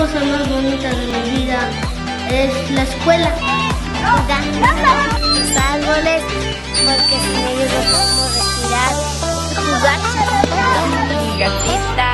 cosa más bonita de mi vida es la escuela. Los árboles, porque sin ellos no podemos respirar. Jugar. Mi gatita.